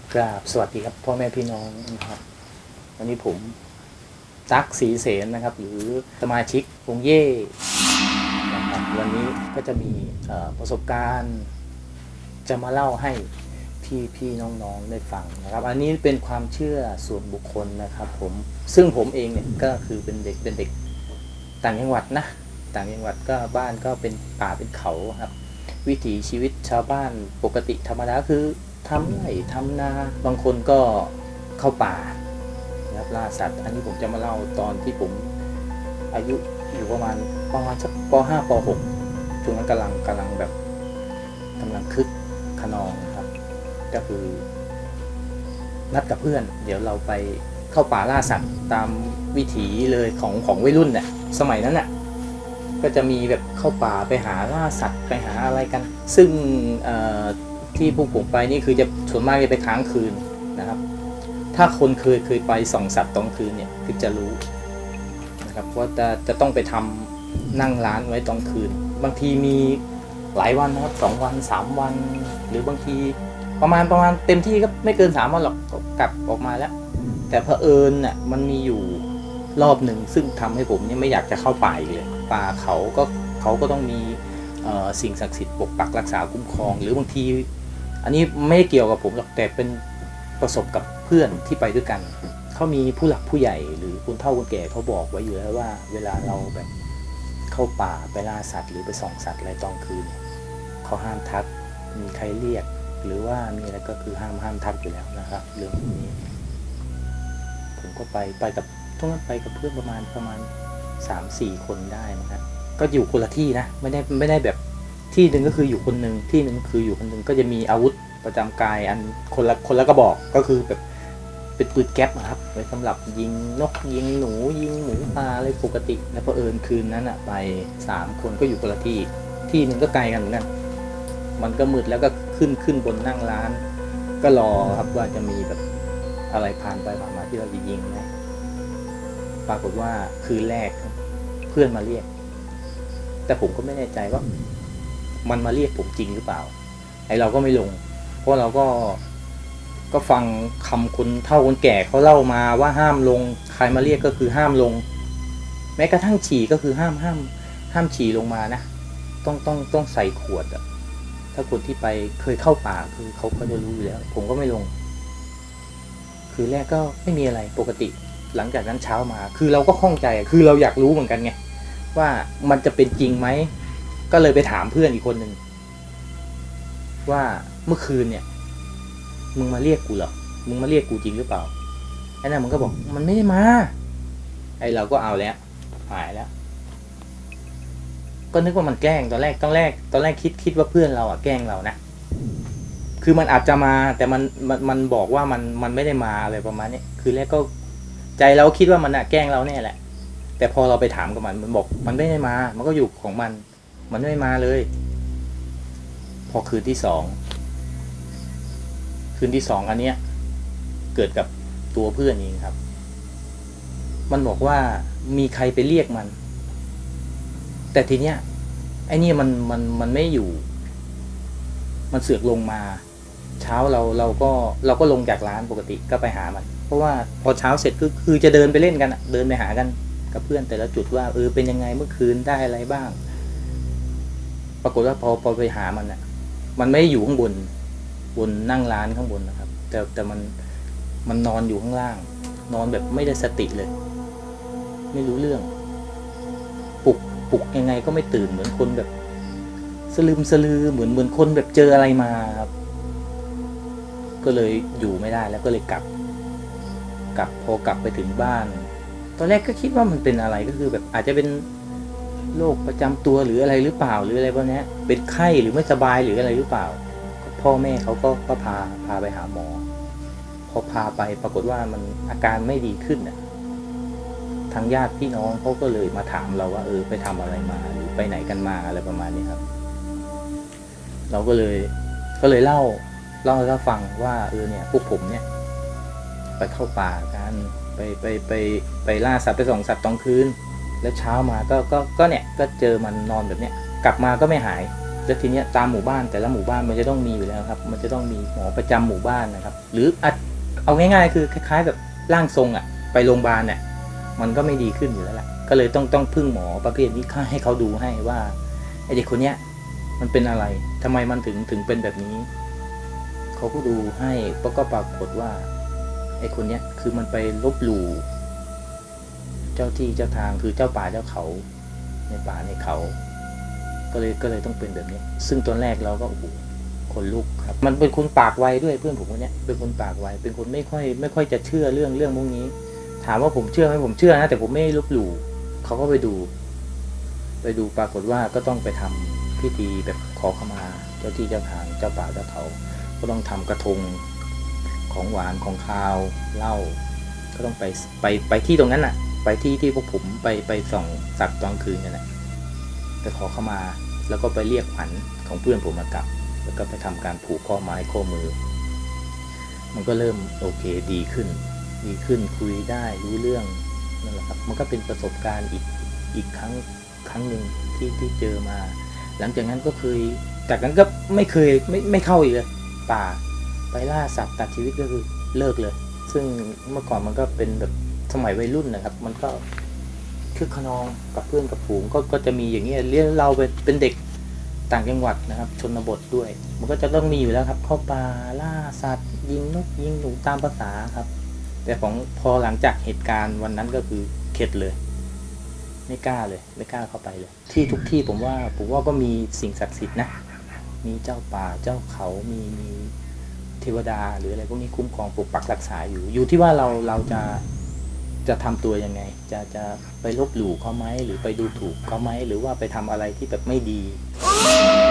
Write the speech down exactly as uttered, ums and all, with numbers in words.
กราบสวัสดีครับพ่อแม่พี่น้องนะครับวันนี้ผมตั๊กศรีเสนนะครับหรือสมาชิกวงเย่นะครับวันนี้ก็จะมีประสบการณ์จะมาเล่าให้พี่พี่น้องๆได้ฟังนะครับอันนี้เป็นความเชื่อส่วนบุคคลนะครับผมซึ่งผมเองเนี่ยก็คือเป็นเด็กเป็นเด็กต่างจังหวัดนะต่างจังหวัดก็บ้านก็เป็นป่าเป็นเขาครับวิถีชีวิตชาวบ้านปกติธรรมดาคือทำไร่ทำนาบางคนก็เข้าป่านะครับล่าสัตว์อันนี้ผมจะมาเล่าตอนที่ผมอายุอยู่ประมาณประมาณสักป ห้า ป หก ช่วงนั้นกำลังกำลังแบบกำลังคึกขนองครับก็คือนัดกับเพื่อนเดี๋ยวเราไปเข้าป่าล่าสัตว์ตามวิถีเลยของของวัยรุ่นเนี่ยสมัยนั้นน่ะก็จะมีแบบเข้าป่าไปหาล่าสัตว์ไปหาอะไรกันซึ่งที่พวกผมไปนี่คือจะส่วนมากจะไปค้างคืนนะครับถ้าคนเคยเคยไปส่องสัตว์ตอนคืนเนี่ยคือจะรู้นะครับว่าจะจะต้องไปทำนั่งร้านไว้ตอนคืนบางทีมีหลายวันนะครับสองวันสามวันหรือบางทีประมาณประมาณเต็มที่ก็ไม่เกินสามวันหรอกก็กลับออกมาแล้วแต่เผอิญน่ะมันมีอยู่รอบหนึ่งซึ่งทำให้ผมเนี่ยไม่อยากจะเข้าป่าอีกเลยป่าเขาก็เขาก็ต้องมีสิ่งศักดิ์สิทธิ์ปกปักรักษาคุ้มครองหรือบางทีอันนี้ไม่เกี่ยวกับผมหรอกแต่เป็นประสบกับเพื่อนที่ไปด้วยกันเขามีผู้หลักผู้ใหญ่หรือคนเฒ่าคนแก่เขาบอกไว้อยู่แล้วว่าเวลาเราแบบเข้าป่าไปล่าสัตว์หรือไปส่องสัตว์อะไรตอนคืนเขาห้ามทักมีใครเรียกหรือว่ามีอะไรก็คือห้ามห้ามทักอยู่แล้วนะครับเรื่องนี้ผมก็ไปไปกับทุกนั้นไปกับเพื่อนประมาณประมาณ สามสี่ คนได้นะครับก็อยู่คนละที่นะไม่ได้ไม่ได้แบบที่หนึ่งก็คืออยู่คนหนึ่งที่หนึ่งคืออยู่คนหนึ่งก็จะมีอาวุธประจำกายอันคนละคนละกระบอกก็คือแบบเป็นปืนแก๊ปนะครับไว้สำหรับยิงนกยิงหนูยิงหมูปลาอะไรปกติแล้วพอเผอิญคืนนั้นอะไปสามคนก็อยู่คนละที่ที่หนึ่งก็ไกลกันเหมือนกันมันก็มืดแล้วก็ขึ้นขึ้นบนนั่งร้านก็รอครับว่าจะมีแบบอะไรผ่านไปผ่านมาที่เราจะยิงนะปรากฏว่าคืนแรกเพื่อนมาเรียกแต่ผมก็ไม่แน่ใจว่ามันมาเรียกผมจริงหรือเปล่าไอเราก็ไม่ลงเพราะเราก็ก็ฟังคำคนเฒ่าคนแก่เขาเล่ามาว่าห้ามลงใครมาเรียกก็คือห้ามลงแม้กระทั่งฉี่ก็คือห้ามห้ามห้ามฉี่ลงมานะต้องต้องต้องใส่ขวดอะถ้าคนที่ไปเคยเข้าป่าคือเขาก็จะรู้อยู่แล้วผมก็ไม่ลงคือแรกก็ไม่มีอะไรปกติหลังจากนั้นเช้ามาคือเราก็ข้องใจคือเราอยากรู้เหมือนกันไงว่ามันจะเป็นจริงไหมก็เลยไปถามเพื่อนอีกคนหนึ่งว่าเมื่อคืนเนี่ยมึงมาเรียกกูเหรอมึงมาเรียกกูจริงหรือเปล่าไอ้นั่นมันก็บอกมันไม่ได้มาไอ้เราก็เอาแล้วหายแล้วก็นึกว่ามันแกล้งตอนแรกตอนแรกตอนแรกคิดคิดว่าเพื่อนเราอ่ะแกล้งเรานะคือมันอาจจะมาแต่มันมันมันบอกว่ามันมันไม่ได้มาอะไรประมาณนี้คือแรกก็ใจเราคิดว่ามันอ่ะแกล้งเราแน่แหละแต่พอเราไปถามกับมันมันบอกมันไม่ได้มามันก็อยู่ของมันมันไม่มาเลยพอคืนที่สองคืนที่สองอันเนี้ยเกิดกับตัวเพื่อนเองครับมันบอกว่ามีใครไปเรียกมันแต่ทีเนี้ยไอ้นี่มันมันมันไม่อยู่มันเสือกลงมาเช้าเราเราก็เราก็ลงจากร้านปกติก็ไปหามันเพราะว่าพอเช้าเสร็จคือคือจะเดินไปเล่นกันเดินไปหากันกับเพื่อนแต่ละจุดว่าเออเป็นยังไงเมื่อคืนได้อะไรบ้างปรากฏว่าพอพอไปหามันอ่ะมันไม่อยู่ข้างบนบนนั่งร้านข้างบนนะครับแต่แต่มันมันนอนอยู่ข้างล่างนอนแบบไม่ได้สติเลยไม่รู้เรื่องปลุกปลุกยังไงก็ไม่ตื่นเหมือนคนแบบสลืมสลือเหมือนเหมือนคนแบบเจออะไรมาครับก็เลยอยู่ไม่ได้แล้วก็เลยกลับกลับพอกลับไปถึงบ้านตอนแรกก็คิดว่ามันเป็นอะไรก็คือแบบอาจจะเป็นโรคประจำตัวหรืออะไรหรือเปล่าหรืออะไรพวกนี้เป็นไข้หรือไม่สบายหรืออะไรหรือเปล่าพ่อแม่เขาก็ก็พาพาไปหาหมอพอพาไปปรากฏว่ามันอาการไม่ดีขึ้นน่ะทางญาติพี่น้องเขาก็เลยมาถามเราว่าเออไปทำอะไรมาหรือไปไหนกันมาอะไรประมาณนี้ครับเราก็เลยก็เลยเล่าเล่าให้เขาฟังว่าเออเนี่ยพวกผมเนี่ยไปเข้าป่ากันไปไปไปไปล่าสัตว์ไปส่องสัตว์ตอนคืนแล้วเช้ามาก็ก็ก็เนี่ยก็เจอมันนอนแบบเนี้ยกลับมาก็ไม่หายแล้วทีเนี้ยตามหมู่บ้านแต่ละหมู่บ้านมันจะต้องมีอยู่แล้วครับมันจะต้องมีหมอประจำหมู่บ้านนะครับหรือเอาง่ายๆคือคล้ายๆแบบร่างทรงอ่ะไปโรงพยาบาลเนี่ยมันก็ไม่ดีขึ้นอยู่แล้วแหละก็เลยต้องต้องพึ่งหมอประเภทนี้ให้เขาดูให้ว่าไอเด็กคนเนี้ยมันเป็นอะไรทำไมมันถึงถึงเป็นแบบนี้เขาก็ดูให้ก็ปรากฏว่าไอคนเนี้ยคือมันไปลบหลู่เจ้าที่เจ้าทางคือเจ้าป่าเจ้าเขาในป่าในเขาก็เลยก็เลยต้องเป็นแบบนี้ซึ่งตอนแรกเราก็โอ้โหคนลุกครับมันเป็นคนปากไวด้วยเพื่อนผมคนนี้เป็นคนปากไวเป็นคนไม่ค่อยไม่ค่อยจะเชื่อเรื่องเรื่องพวกนี้ถามว่าผมเชื่อไหมผมเชื่อนะแต่ผมไม่ลบหลู่เขาก็ไปดูไปดูปรากฏว่าก็ต้องไปทำพิธีแบบขอขมาเจ้าที่เจ้าทางเจ้าป่าเจ้าเขาก็ต้องทำกระทงของหวานของคาวเหล้าก็ต้องไปไปไปที่ตรงนั้นน่ะไปที่ที่พวกผมไปไปส่องสักตอนคืนกันแหละไปขอเข้ามาแล้วก็ไปเรียกขวัญของเพื่อนผมมากลับแล้วก็ไปทำการผูกข้อไม้ข้อมือมันก็เริ่มโอเคดีขึ้นดีขึ้นคุยได้รู้เรื่องนั่นแหละครับมันก็เป็นประสบการณ์อีกอีกครั้งครั้งหนึ่งที่ที่เจอมาหลังจากนั้นก็เคยจากนั้นก็ไม่เคยไม่ไม่เข้าอีกเลยป่าไปล่าสัตว์ตัดชีวิตก็คือเลิกเลยซึ่งเมื่อก่อนมันก็เป็นแบบสมัยวัยรุ่นนะครับมันก็คึกขนองกับเพื่อนกับฝูงก็ก็จะมีอย่างนี้เรียกเราเป็นเด็กต่างจังหวัดนะครับชนบทด้วยมันก็จะต้องมีอยู่แล้วครับเข้าป่าล่าสัตว์ยิงนกยิงหนูตามภาษาครับแต่ของพอหลังจากเหตุการณ์วันนั้นก็คือเข็ดเลยไม่กล้าเลยไม่กล้าเข้าไปเลยที่ทุกที่ผมว่าผมว่าก็มีสิ่งศักดิ์สิทธิ์นะมีเจ้าป่าเจ้าเขามีมีเทวดาหรืออะไรพวกนี้คุ้มครองปกปักรักษาอยู่อยู่ที่ว่าเราเราจะจะทำตัวยังไงจะจะไปลบหลู่เขาไหมหรือไปดูถูกเขาไหมหรือว่าไปทำอะไรที่แบบไม่ดี